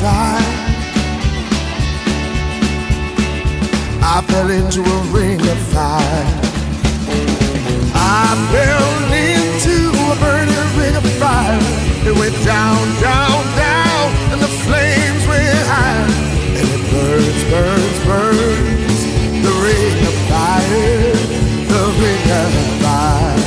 side. I fell into a ring of fire. I fell into a burning ring of fire. It went down, down, down, and the flames went high. And it burns, burns, burns, the ring of fire, the ring of fire.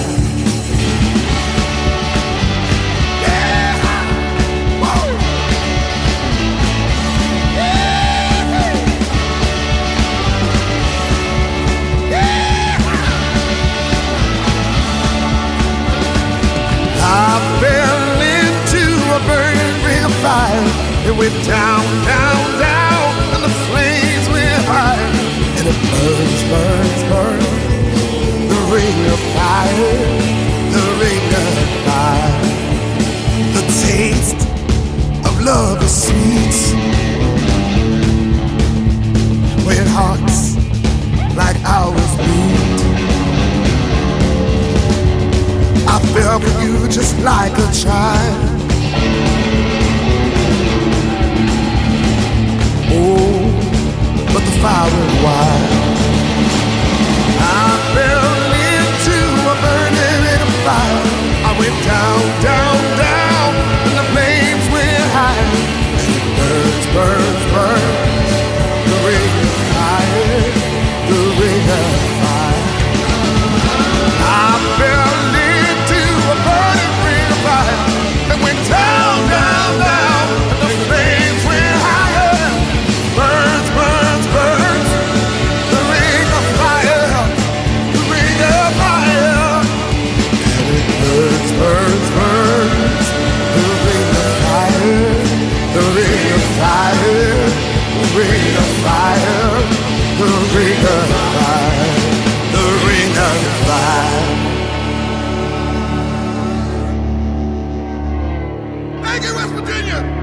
I fell into a burning ring of fire. It went down, down, down, and the flames went high. And it burns, burns, burns, the ring of fire, the ring of fire. The taste of love is sweet when hearts like ours beat. I fell for you just like a child. Oh, but the fire went wild. I fell into a burning ring of fire. I went down, down, down, and the flames went high. And it burns, burns, burns, the ring of fire, the ring of fire. I fell into a burning ring of fire that went down, down, down, and the flames went higher. Burns, burns, burns, the ring of fire, the ring of fire. And it burns, burns, burns, the ring of fire, the ring of fire, the ring of fire, the ring of fire, the ring of fire. Thank you, West Virginia!